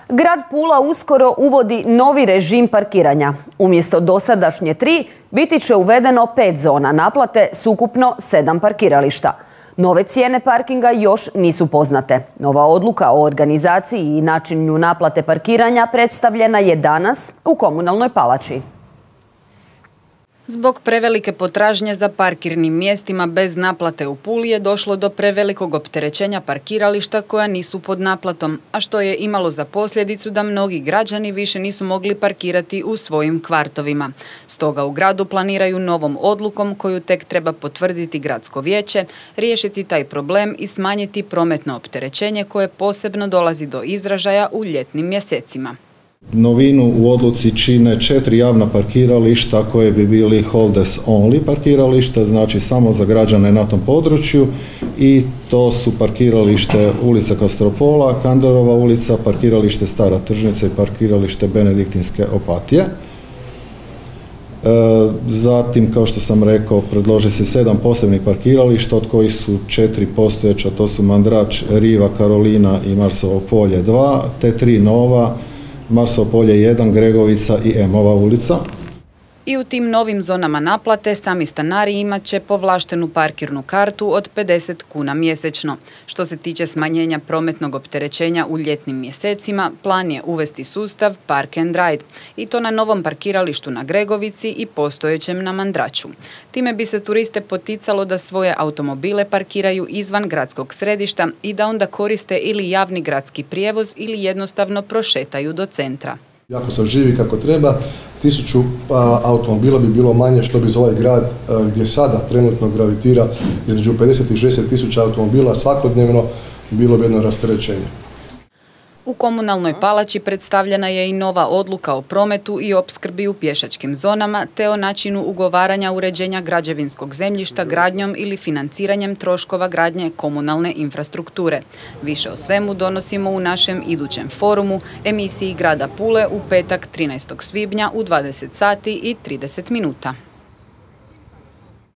Grad Pula uskoro uvodi novi režim parkiranja. Umjesto dosadašnje 3, biti će uvedeno 5 zona naplate s ukupno 7 parkirališta. Nove cijene parkinga još nisu poznate. Nova odluka o organizaciji i načinu naplate parkiranja predstavljena je danas u Komunalnoj palači. Zbog prevelike potražnje za parkirnim mjestima bez naplate u Puli je došlo do prevelikog opterećenja parkirališta koja nisu pod naplatom, a što je imalo za posljedicu da mnogi građani više nisu mogli parkirati u svojim kvartovima. Stoga u gradu planiraju novom odlukom koju tek treba potvrditi gradsko vijeće, riješiti taj problem i smanjiti prometno opterećenje koje posebno dolazi do izražaja u ljetnim mjesecima. Novinu u odluci čine 4 javna parkirališta koje bi bili holders only parkirališta, znači samo za građane na tom području, i to su parkiralište ulica Kastropola, Kanderova ulica, parkiralište Stara Tržnica i parkiralište Benediktinske Opatije. Zatim, kao što sam rekao, predloži se 7 posebnih parkirališta, od kojih su 4 postojeća, to su Mandrač, Riva, Karolina i Marsovo polje 2, te 3 nova, Marsovo polje 1, Gregovica i Emova ulica. I u tim novim zonama naplate sami stanari imat će povlaštenu parkirnu kartu od 50 kuna mjesečno. Što se tiče smanjenja prometnog opterećenja u ljetnim mjesecima, plan je uvesti sustav Park and Ride, i to na novom parkiralištu na Gregovici i postojećem na Mandraču. Time bi se turiste poticalo da svoje automobile parkiraju izvan gradskog središta i da onda koriste ili javni gradski prijevoz ili jednostavno prošetaju do centra. Ako se živi kako treba, 1000 automobila bi bilo manje, što bi za ovaj grad gdje sada trenutno gravitira između 50 i 60 tisuća automobila svakodnevno bilo bi jedno rasterećenje. U Komunalnoj palači predstavljena je i nova odluka o prometu i opskrbi u pješačkim zonama te o načinu ugovaranja uređenja građevinskog zemljišta gradnjom ili financiranjem troškova gradnje komunalne infrastrukture. Više o svemu donosimo u našem idućem forumu, emisiji Grada Pule u petak 13. svibnja u 20 sati i 30 minuta.